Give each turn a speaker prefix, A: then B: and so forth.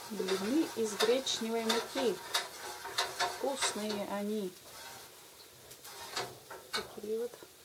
A: Блины из гречневой муки. Вкусные они. Такие вот.